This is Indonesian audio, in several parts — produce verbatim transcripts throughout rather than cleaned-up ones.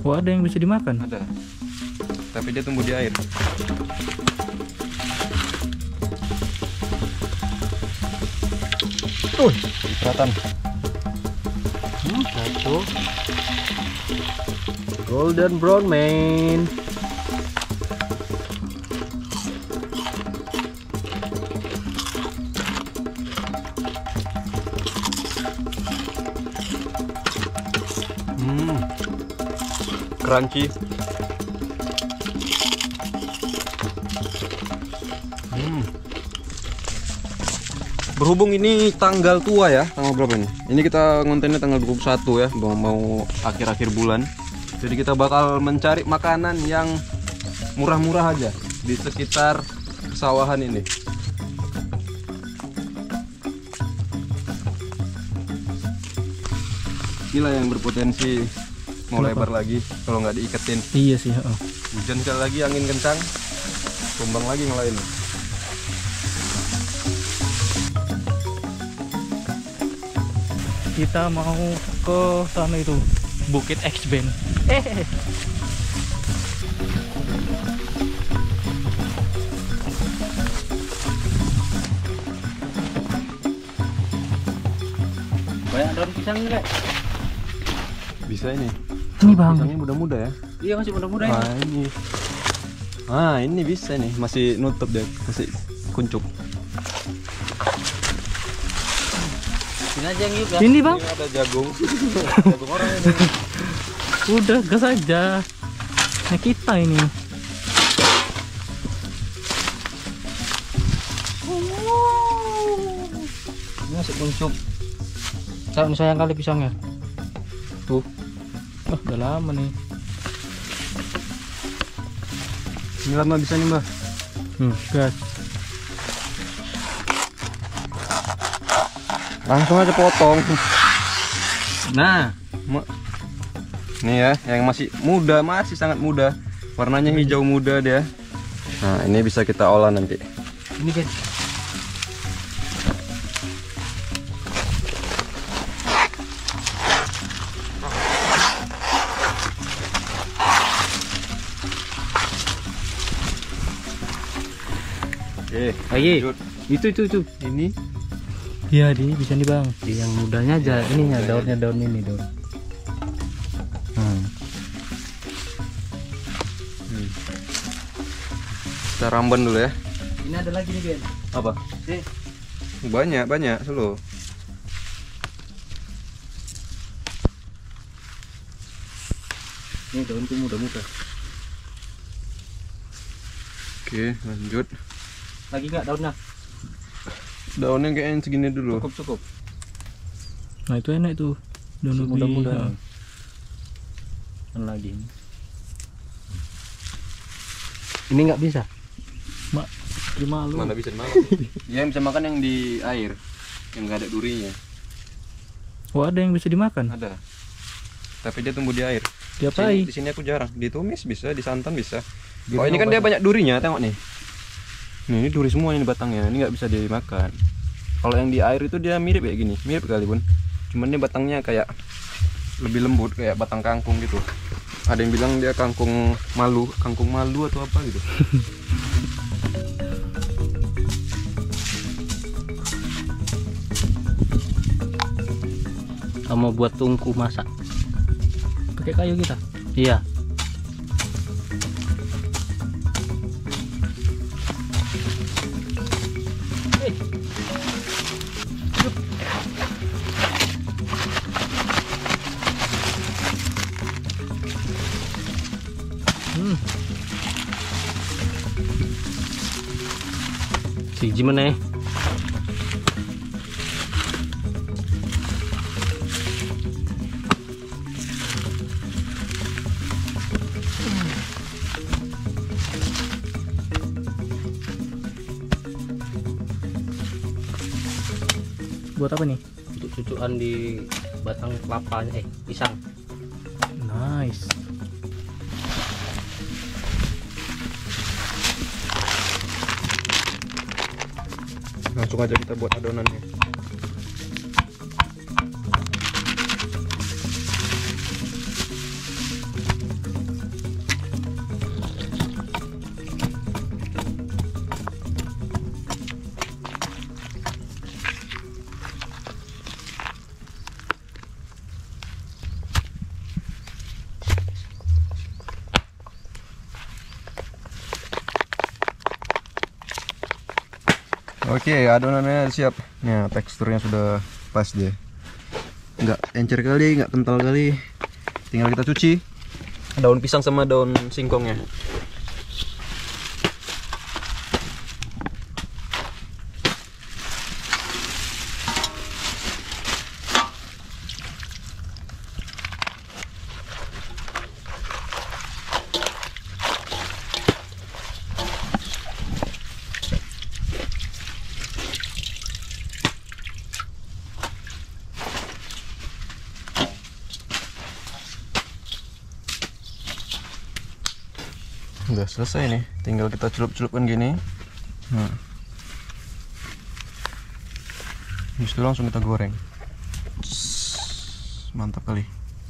Oh, ada yang bisa dimakan? Ada. Tapi dia tumbuh di air. Oh, Kelihatan. hmm, satu. Golden brown man. Hmm. Crunchy. Hmm. Berhubung ini tanggal tua ya, tanggal berapa ini? Ini kita ngontennya tanggal dua puluh satu ya, mau mau akhir-akhir bulan. Jadi kita bakal mencari makanan yang murah-murah aja di sekitar pesawahan ini. Inilah yang berpotensi mau Kenapa? lebar lagi kalau nggak diiketin. Iya sih. Oh. Hujan sekali lagi, angin kencang, tumbang lagi yang lain. Kita mau ke sana itu, Bukit X-Band. Eh. Banyak daun pisang enggak? Bisa ini. Ini bang. Pisangnya muda-muda ya. Iya masih muda-muda ini. Nah ini. Ah ini bisa nih, masih nutup deh, masih kuncup. Sini aja yang yuk. Ini bang. Ini ada jagung. Jagung orang ini. Udah gas aja. Nah kita ini. Ini masih kuncup. Sayang sayang kali pisangnya. Tuh. Wah udah lama nih. Ini lama bisa nih mbak. Hmm, gas. Langsung aja potong. Nah, Nih ya, yang masih muda, masih sangat muda. Warnanya hijau muda dia. Nah ini bisa kita olah nanti. ini kan. Oke, Lagi. lanjut. Itu itu itu. Ini Iya di bisa nih bang. Di yang mudanya aja. Ininya daunnya daun ini daun. Hmm. hmm. Kita ramban dulu ya. Ini ada lagi nih Ben. Apa? Eh. Banyak, banyak selalu. Ini daun tuh muda-muda. Oke, lanjut. Lagi nggak daunnya? Daunnya kayaknya segini dulu. Cukup cukup. Nah itu enak tuh. Daun muda-muda. Dan lagi ini. Ini nggak bisa. Mak, terima lu. Mana bisa makan? Dia bisa makan yang di air, yang nggak ada durinya. Oh ada yang bisa dimakan? Ada. Tapi dia tumbuh di air. Diapain? Di sini aku jarang. Ditumis bisa, disantan bisa. Dia Oh ini kan mau dia banyak durinya, tengok nih. Nih ini duri semua ini batangnya. Ini nggak bisa dimakan. Kalau yang di air itu dia mirip kayak gini, mirip kali pun. Cuman ini batangnya kayak lebih lembut, kayak batang kangkung gitu. Ada yang bilang dia kangkung malu, kangkung malu atau apa gitu. Kamu buat tungku masak. Pakai kayu kita? Iya. Eh. Hmm. Siji meneh. Buat apa nih? Untuk cucukan di batang kelapanya, eh pisang. Nice. Langsung aja kita buat adonannya. Oke, adonannya siap. Nah, teksturnya sudah pas dia. Nggak encer kali, nggak kental kali. Tinggal kita cuci daun pisang sama daun singkongnya. Udah selesai nih, tinggal kita celup-celupkan gini. Nah, habis itu langsung kita goreng. Mantap kali.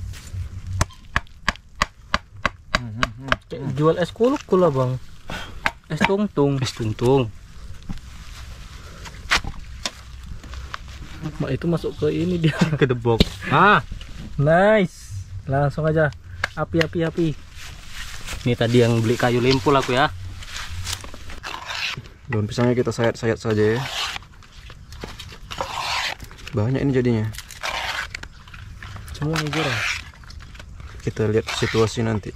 Kayak jual es kuluk lah bang. Es tungtung. Es tuntung. Mak itu masuk ke ini dia ke debok. Ah, Nice. Langsung aja. Api api api. ini tadi yang beli kayu limpul aku ya. Daun pisangnya kita sayat-sayat saja ya. Banyak ini jadinya. Semua nih goreng. Kita lihat situasi nanti.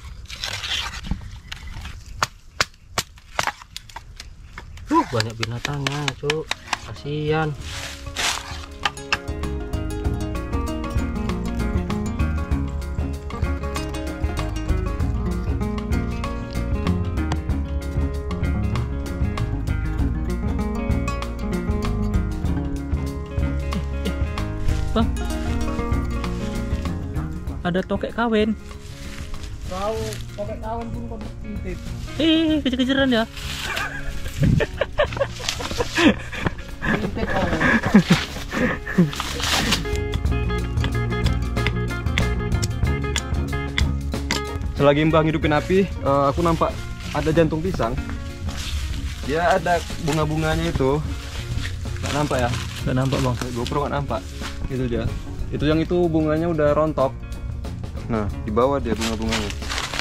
Uh, banyak binatangnya, cuk. Kasihan. Bang, ada tokek kawin. Kau pakai kawan pun kau intip. Eh, kejar-kejaran ya. Intip kau. Selagi Mbah ngidupin api, eh, aku nampak ada jantung pisang. Dia ada bunga-bunganya itu. Nggak nampak ya? Nggak nampak bang. GoPro nggak nampak. Itu dia. Itu yang itu bunganya udah rontok. Nah, di bawah dia bunga-bunganya.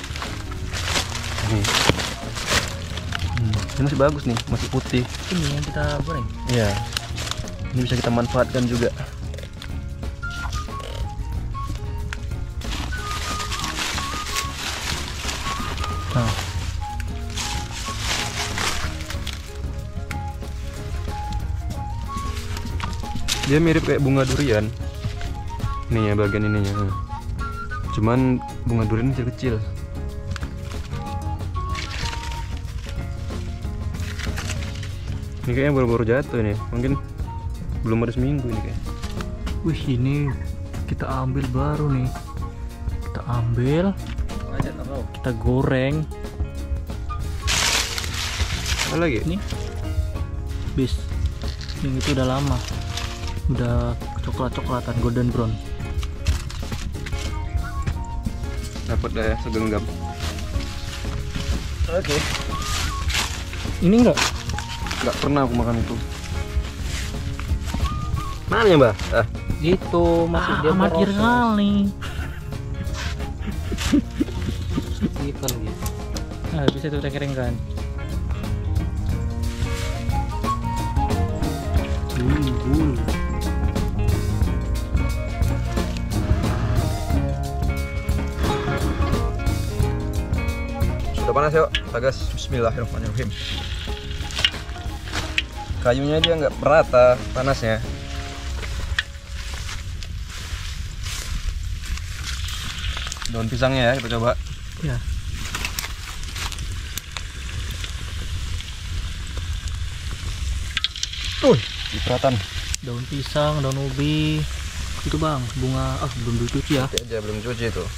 Nih. Hmm, ini masih bagus nih, masih putih. Ini yang kita goreng. Iya. Ini bisa kita manfaatkan juga. Nah, dia mirip kayak bunga durian. Ini ya bagian ininya. Cuman bunga durian kecil-kecil. Ini kayaknya baru-baru jatuh nih. Mungkin belum ada seminggu ini kayak. wih ini kita ambil baru nih. Kita ambil, Aja taruh. kita goreng. Apa lagi? Nih, bis. Yang itu udah lama. Udah coklat-coklatan, golden brown. Dapat dah ya segenggam. Oke. Ini enggak? Nggak pernah aku makan itu. Mana ya Mbak? Ah, Gitu masih Ah, dia amatir proses. kali. Ikan gitu. Nah, bisa tuh kita keringkan. Hmm, hmm. sudah panas yuk. Kita gas. Bismillahirrahmanirrahim. Kayunya dia nggak merata panasnya. Daun pisangnya ya kita coba. Ya. Tuh, cipratan. Daun pisang, daun ubi. Itu bang, bunga. Ah, belum dicuci ya. Nanti aja belum cuci itu.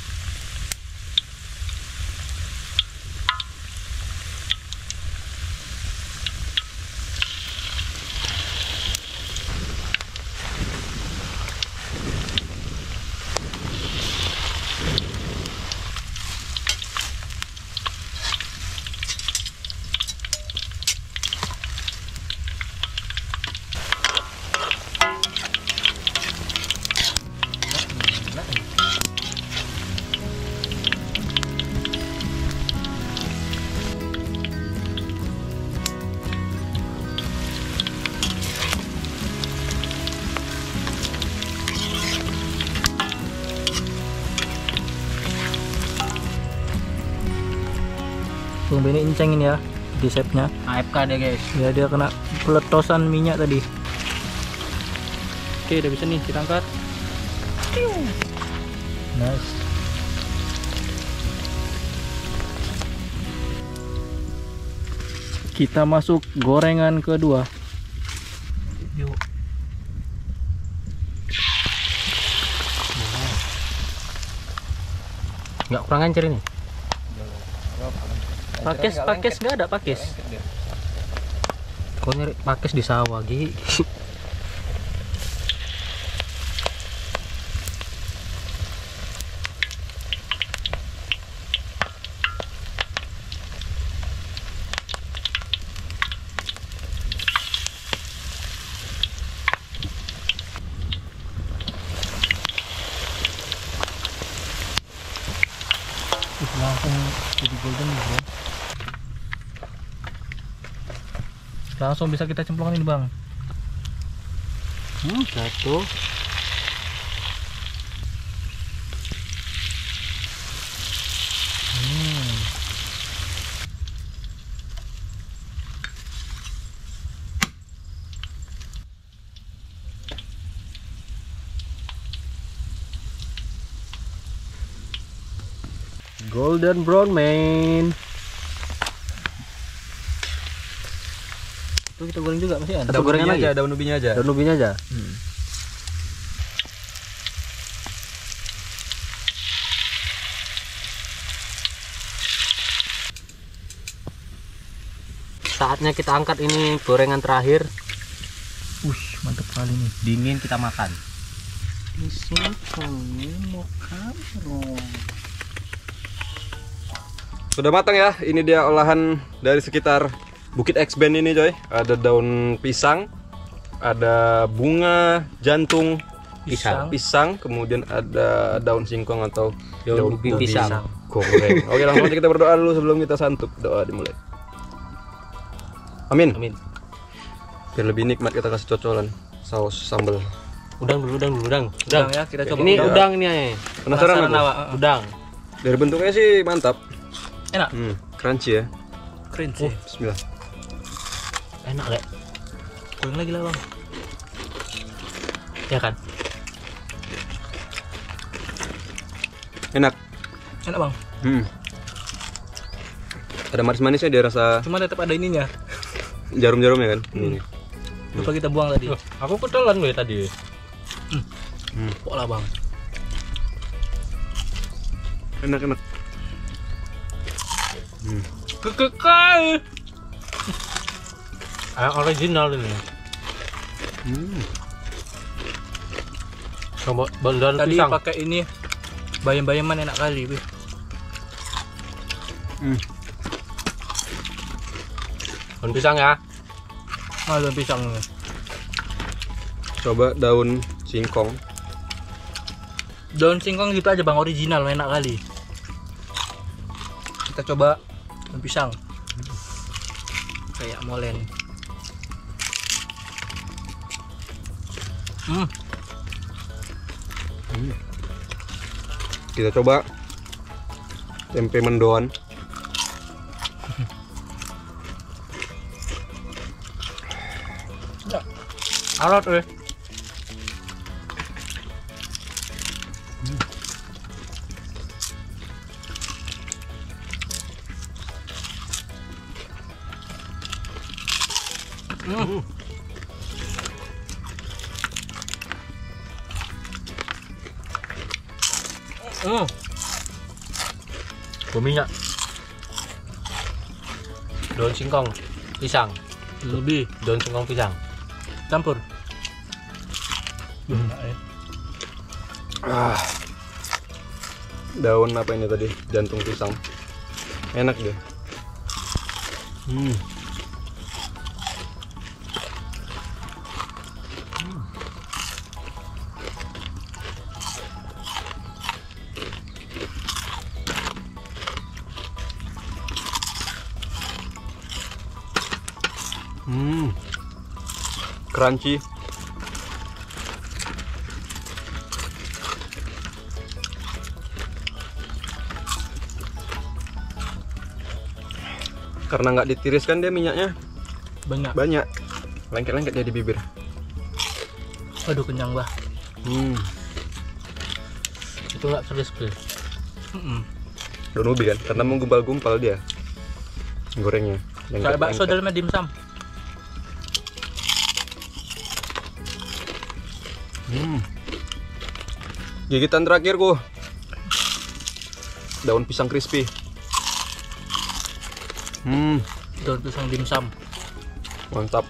Bang Benny incengin ya di setnya. A F K deh guys. Ya dia kena peletosan minyak tadi. Oke, udah bisa nih kita angkat. Nice. Kita masuk gorengan kedua. Yuk. Nggak kurang ancer ini. Pakis, pakis nggak ada pakis. Kau nyari pakis di sawah Gi. Langsung jadi golden nih bro. Langsung bisa kita cemplungin ini bang. Hmm, satu. Hmm. Golden brown man. Itu kita goreng juga masih ada. Daun gorengan ubinya lagi? aja, daun ubinya aja. Daun ubinya aja. Hmm. Saatnya kita angkat ini gorengan terakhir. Wih, mantap kali nih. Dingin kita makan. Di sini mau kamera. Sudah matang ya. Ini dia olahan dari sekitar Bukit X-Band ini coy. Ada daun pisang, ada bunga jantung Pisang. pisang, kemudian ada daun singkong atau Daun ubi pisang. goreng. Oke, langsung aja kita berdoa dulu sebelum kita santap. Doa dimulai. Amin. Amin. Biar lebih nikmat kita kasih cocolan saus sambal. Udang dulu, udang dulu, udang. Udang ya, kita coba Ini udang. udang ini ya. Penasaran aku? awak? Udang. Dari bentuknya sih mantap. Enak. Hmm, crunchy ya. Keren sih. Bismillah. Enak deh. Goreng lagi lah bang. Ya kan? Enak. Enak bang. Hmm. Ada manis-manisnya, dia rasa Cuma tetap ada ininya. jarum-jarumnya kan. Hmm. Ini. Lupa kita buang tadi. Loh, aku ketelan gue tadi. Hmm. Pok lah bang. Enak-enak. Hmm. Kekekal. Yang original ini. Hmm. Coba daun Tadi pisang. pakai ini bayam-bayaman enak kali. Wih. Hmm. Daun pisang ya. Nah, daun pisang. Coba daun singkong. Daun singkong gitu aja bang, original enak kali. Kita coba daun pisang. Kayak molen. Hmm. Hmm. Kita coba tempe mendoan. Alot eh. Hmm. Hmm. Berminyak. Daun singkong, pisang. Lebih Daun singkong pisang. campur. Hmm. Ah. Daun apa ini tadi? Jantung pisang. Enak deh. Hmm. Hmm. Crunchy. Karena nggak ditiriskan dia minyaknya Banyak. banyak. Lengket-lengket dia di bibir. Aduh kenyang bah. Hmm. Itu nggak crispy. Mm-mm. Daun ubi kan, karena menggumpal-gumpal dia gorengnya. Kayak bakso dalamnya dimsum. Hmm. Gigitan terakhirku. Daun pisang crispy. Hmm, Daun pisang dimsum. mantap.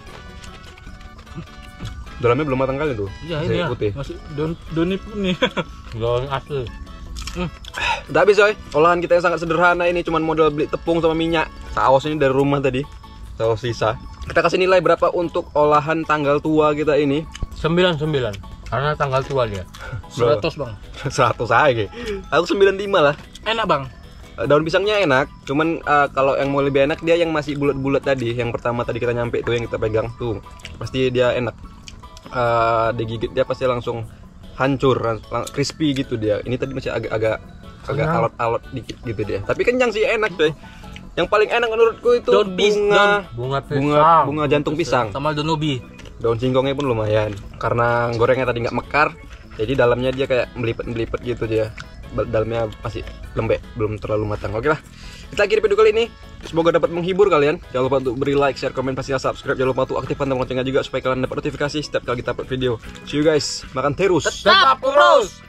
Dalamnya belum matang kali tuh. Iya Masih ini ya. putih. Masih daun daun ini nih. Daun asli. Udah habis coy. Olahan kita yang sangat sederhana ini cuman modal beli tepung sama minyak. Saus ini dari rumah tadi. Saus sisa. Kita kasih nilai berapa untuk olahan tanggal tua kita ini? Sembilan sembilan. Karena tanggal tua dia. seratus bang. seratus aja. Aku sembilan puluh lima lah. Enak bang. Daun pisangnya enak, cuman uh, kalau yang mau lebih enak dia yang masih bulat-bulat tadi, yang pertama tadi kita nyampe tuh yang kita pegang tuh, pasti dia enak. Uh, digigit dia pasti langsung hancur, lang crispy gitu dia. Ini tadi masih agak-agak agak alot-alot dikit gitu dia. Tapi kenyang sih, enak coy. Yang paling enak menurutku itu Daun bis- bunga, Bunga pisang. bunga, bunga jantung pisang. Sama daun ubi. Daun singkongnya pun lumayan, karena gorengnya tadi nggak mekar, jadi dalamnya dia kayak melipet-melipet gitu dia. Dalamnya masih lembek, belum terlalu matang. Oke lah, kita akhiri video kali ini. Semoga dapat menghibur kalian. Jangan lupa untuk beri like, share, komen, pastinya subscribe. Jangan lupa untuk aktifkan tombol loncengnya juga supaya kalian dapat notifikasi setiap kali kita upload video. See you guys, makan terus. Tetap urus.